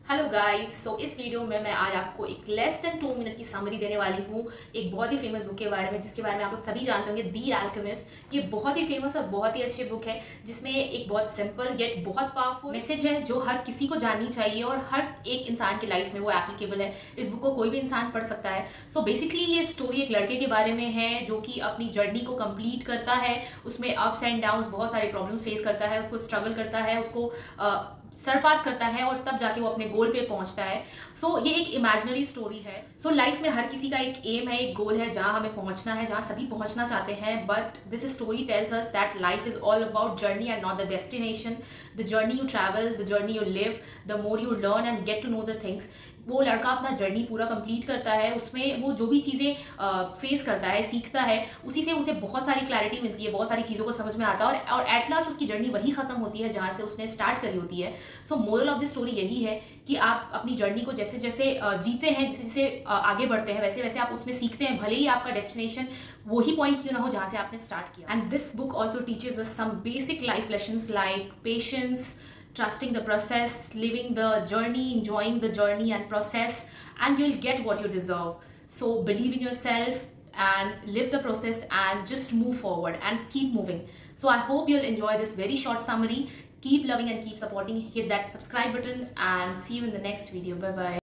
Hello guys. सो इस video में मैं आज आपको एक लेस देन 2 मिनट की समरी देने वाली हूँ एक बहुत ही फेमस बुक के बारे में, जिसके बारे में आप लोग सभी जानते होंगे, दी अल्केमिस्ट। ये बहुत ही फेमस और बहुत ही अच्छी बुक है, जिसमें एक बहुत सिंपल येट बहुत पावरफुल मैसेज है जो हर किसी को जाननी चाहिए और हर एक इंसान की लाइफ में वो एप्लीकेबल है। इस बुक को कोई भी इंसान पढ़ सकता है। सो बेसिकली ये स्टोरी एक लड़के के बारे में है जो कि अपनी जर्नी को कंप्लीट करता है। उसमें अप्स एंड डाउन्स, बहुत सारे प्रॉब्लम्स फेस करता है, उसको स्ट्रगल करता है, उसको सरपास करता है और तब जाके वो अपने गोल पे पहुंचता है। सो ये एक इमेजिनरी स्टोरी है। सो लाइफ में हर किसी का एक एम है, एक गोल है जहां हमें पहुंचना है, जहां सभी पहुंचना चाहते हैं। But this story tells us that life is all about journey and not the destination. The journey you travel, the journey you live, the more you learn and get to know the things. वो लड़का अपना journey पूरा complete करता है, उसमें वो जो भी चीज़ें फेस करता है, सीखता है, उसी से उसे बहुत सारी क्लैरिटी मिलती है, बहुत सारी चीज़ों को समझ में आता है और एट लास्ट उसकी जर्नी वही खत्म होती है जहाँ से उसने स्टार्ट करी होती है। So moral of the story यही है कि आप अपनी जर्नी को जैसे जैसे जीते हैं, जैसे जैसे आगे बढ़ते हैं, वैसे वैसे आप उसमें सीखते हैं, भले ही आपका डेस्टिनेशन वही पॉइंट क्यों ना हो जहाँ से आपने स्टार्ट किया। And this book also teaches us some basic life lessons like patience, trusting the process, living the journey, enjoying the journey and process, and you'll get what you deserve. So believe in yourself and live the process and just move forward and keep moving. So I hope you'll enjoy this very short summary. Keep loving and keep supporting. Hit that subscribe button and see you in the next video. Bye bye.